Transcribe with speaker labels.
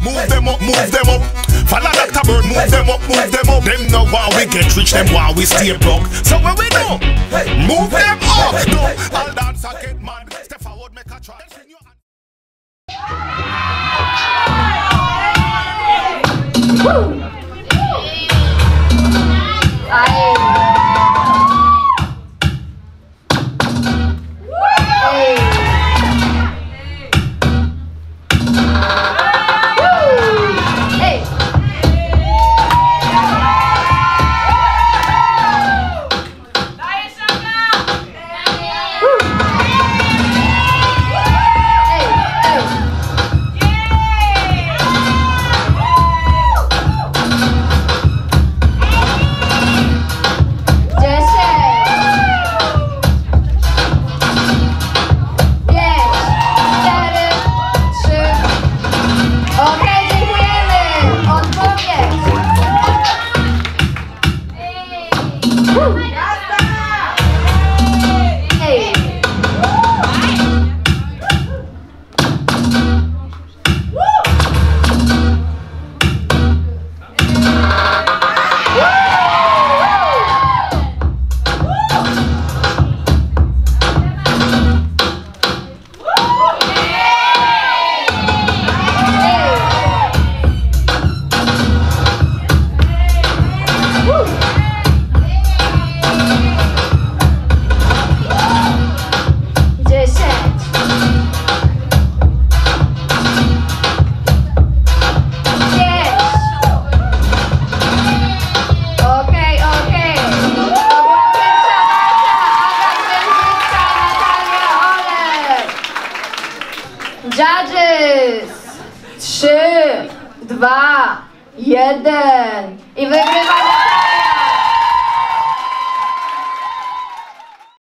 Speaker 1: Move them up, move them up. Follow Dr. Bird, move them up, move them up. Them know while we get rich, them while we stay broke. So when we know, move them up. No, all dance and get mad. Step forward, make a try.
Speaker 2: Woo! Judges! 3, 2, 1 i wygrał!